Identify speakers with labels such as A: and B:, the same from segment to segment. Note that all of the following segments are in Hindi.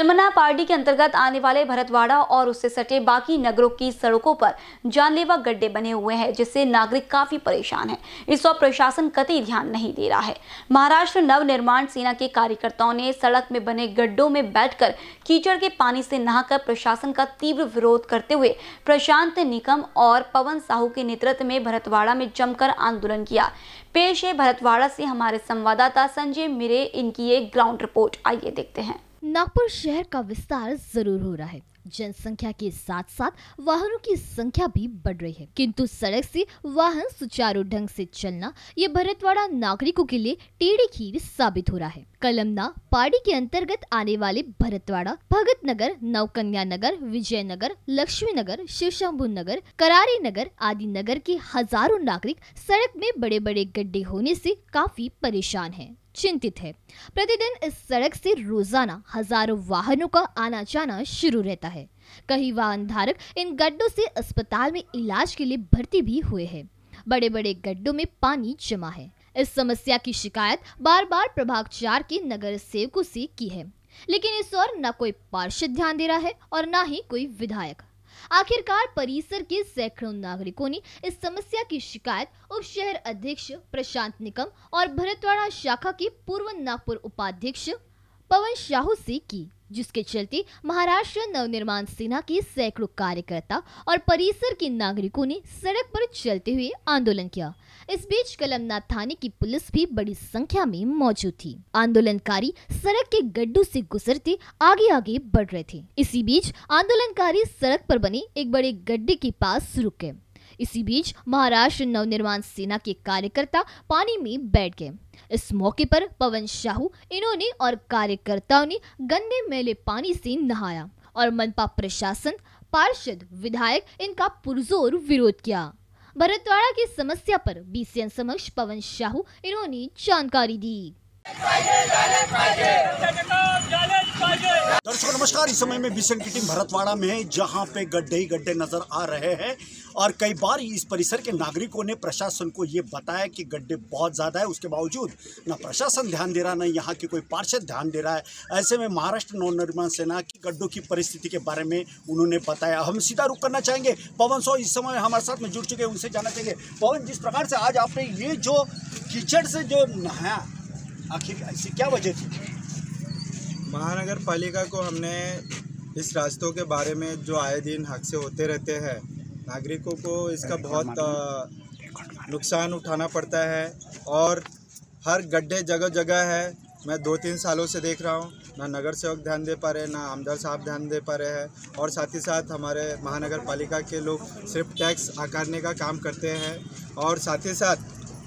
A: कलमना पार्टी के अंतर्गत आने वाले भरतवाड़ा और उससे सटे बाकी नगरों की सड़कों पर जानलेवा गड्ढे बने हुए हैं, जिससे नागरिक काफी परेशान हैं। इस पर प्रशासन कतई ध्यान नहीं दे रहा है। महाराष्ट्र नव निर्माण सेना के कार्यकर्ताओं ने सड़क में बने गड्ढों में बैठकर कीचड़ के पानी से नहाकर प्रशासन का तीव्र विरोध करते हुए प्रशांत निकम और पवन साहू के नेतृत्व में भरतवाड़ा में जमकर आंदोलन किया। पेश है भरतवाड़ा से हमारे संवाददाता संजय मिरे, इनकी एक ग्राउंड रिपोर्ट। आइए देखते हैं।
B: नागपुर शहर का विस्तार जरूर हो रहा है, जनसंख्या के साथ साथ वाहनों की संख्या भी बढ़ रही है, किंतु सड़क से वाहन सुचारू ढंग से चलना ये भरतवाड़ा नागरिकों के लिए टेढ़ी खीर साबित हो रहा है। कलमना पार्टी के अंतर्गत आने वाले भरतवाड़ा, भगत नगर, नवकन्या नगर, विजयनगर, लक्ष्मी नगर, शिवशंभू नगर, करारी नगर आदि नगर के हजारों नागरिक सड़क में बड़े बड़े गड्ढे होने से काफी परेशान हैं, चिंतित है। प्रतिदिन इस सड़क से रोजाना हजारों वाहनों का आना जाना शुरू रहता है। कई वाहन धारक इन गड्ढों से अस्पताल में इलाज के लिए भर्ती भी हुए हैं। बड़े बड़े गड्ढों में पानी जमा है। इस समस्या की शिकायत बार बार प्रभाग 4 के नगर सेवकों से की है, लेकिन इस ओर न कोई पार्षद ध्यान दे रहा है और न ही कोई विधायक। आखिरकार परिसर के सैकड़ों नागरिकों ने इस समस्या की शिकायत उप शहर अध्यक्ष प्रशांत निकम और भरतवाड़ा शाखा के पूर्व नागपुर उपाध्यक्ष पवन साहू से की, जिसके चलते महाराष्ट्र नवनिर्माण सेना के सैकड़ों कार्यकर्ता और परिसर के नागरिकों ने सड़क पर चलते हुए आंदोलन किया। इस बीच कलमना थाने की पुलिस भी बड़ी संख्या में मौजूद थी। आंदोलनकारी सड़क के गड्ढों से गुजरते आगे आगे बढ़ रहे थे। इसी बीच आंदोलनकारी सड़क पर बने एक बड़े गड्ढे के पास रुक गए। इसी बीच महाराष्ट्र नवनिर्माण सेना के कार्यकर्ता पानी में बैठ गए। इस मौके पर पवन साहू इन्होंने और कार्यकर्ताओं ने गंदे मैले पानी से नहाया और मनपा प्रशासन, पार्षद, विधायक इनका पुरजोर विरोध किया। भरतवाड़ा की समस्या पर बीसीएन समक्ष पवन साहू इन्होंने जानकारी दी।
C: दर्शकों नमस्कार, इस समय में बीसीएन की टीम भरतवाड़ा में है, जहां पे गड्ढे ही गड्ढे नजर आ रहे हैं और कई बार इस परिसर के नागरिकों ने प्रशासन को ये बताया कि गड्ढे बहुत ज़्यादा है। उसके बावजूद न प्रशासन ध्यान दे रहा, न यहाँ के कोई पार्षद ध्यान दे रहा है। ऐसे में महाराष्ट्र नवनिर्माण सेना की गड्ढों की परिस्थिति के बारे में उन्होंने बताया। हम सीधा रुख करना चाहेंगे, पवन साहू इस समय हमारे साथ में जुड़ चुके हैं, उनसे जानना चाहेंगे। पवन, जिस प्रकार से आज आपने ये जो कीचड़ से जो नहाया, आखिर ऐसी क्या वजह थी?
D: महानगर पालिका को हमने इस रास्तों के बारे में जो आए दिन हादसे होते रहते हैं, नागरिकों को इसका बहुत नुकसान उठाना पड़ता है और हर गड्ढे जगह जगह है। मैं 2-3 सालों से देख रहा हूँ, ना नगर सेवक ध्यान दे पा रहे, ना आमदार साहब ध्यान दे पा रहे हैं और साथ ही साथ हमारे महानगर पालिका के लोग सिर्फ टैक्स आकारने का काम करते हैं और साथ ही साथ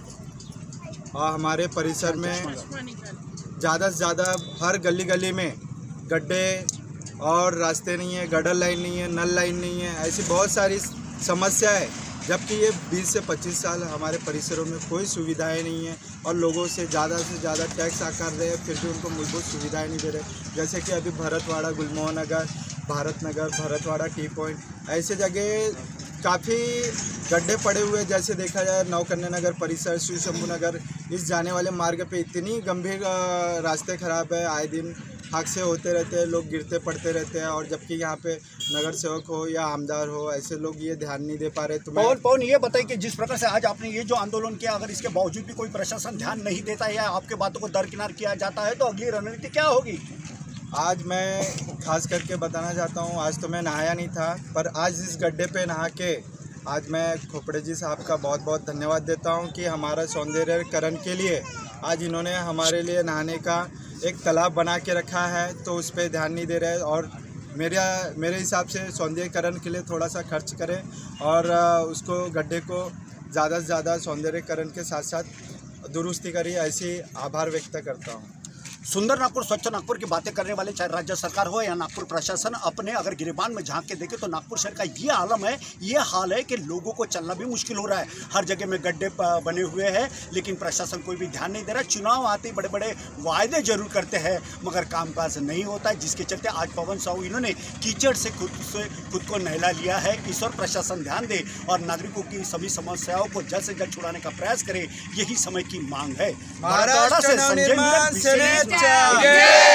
D: हमारे परिसर में ज़्यादा से ज़्यादा हर गली गली में गड्ढे और रास्ते नहीं है, गटर लाइन नहीं है, नल लाइन नहीं है, ऐसी बहुत सारी समस्या है। जबकि ये 20 से 25 साल हमारे परिसरों में कोई सुविधाएं नहीं है और लोगों से ज़्यादा टैक्स आकार रहे हैं, फिर भी उनको मूलभूत सुविधाएं नहीं दे रहे। जैसे कि अभी भरतवाड़ा, गुलमोहन नगर, भारत नगर, भरतवाड़ा टी पॉइंट, ऐसे जगह काफ़ी गड्ढे पड़े हुए। जैसे देखा जाए नवकन्या नगर परिसर, शिवशंभू नगर, इस जाने वाले मार्ग पे इतनी गंभीर रास्ते खराब है, आए दिन हादसे होते रहते हैं, लोग गिरते पड़ते रहते हैं और जबकि यहाँ पे नगर सेवक हो या आमदार हो, ऐसे लोग ये ध्यान नहीं दे पा रहे। तो
C: पवन ये बताइए कि जिस प्रकार से आज आपने ये जो आंदोलन किया, अगर इसके बावजूद भी कोई प्रशासन ध्यान नहीं देता है या आपके बातों को दरकिनार किया जाता है, तो अगली रणनीति क्या होगी?
D: आज मैं खास करके बताना चाहता हूँ, आज तो मैं नहाया नहीं था, पर आज इस गड्ढे पे नहा के आज मैं खोपड़े जी साहब का बहुत बहुत धन्यवाद देता हूँ कि हमारा सौंदर्यकरण के लिए आज इन्होंने हमारे लिए नहाने का एक तालाब बना के रखा है, तो उस पर ध्यान नहीं दे रहे और मेरे हिसाब से सौंदर्यकरण के लिए थोड़ा सा खर्च करें और उसको गड्ढे को ज़्यादा से ज़्यादा सौंदर्यकरण के साथ साथ दुरुस्ती करिए, ऐसी आभार व्यक्त करता हूँ।
C: सुंदर नागपुर, स्वच्छ नागपुर की बातें करने वाले चाहे राज्य सरकार हो या नागपुर प्रशासन, अपने अगर गिरेबान में झांक के देखे तो नागपुर शहर का ये आलम है, ये हाल है कि लोगों को चलना भी मुश्किल हो रहा है। हर जगह में गड्ढे बने हुए हैं, लेकिन प्रशासन कोई भी ध्यान नहीं दे रहा। चुनाव आते ही बड़े बड़े वायदे जरूर करते हैं, मगर कामकाज नहीं होता है, जिसके चलते आज पवन साहू इन्होंने कीचड़ से खुद को नहला लिया है। इस और प्रशासन ध्यान दे और नागरिकों की सभी समस्याओं को जल्द से जल्द छुड़ाने का प्रयास करे, यही समय की मांग है।
D: महाराष्ट्र नवनिर्माण सेना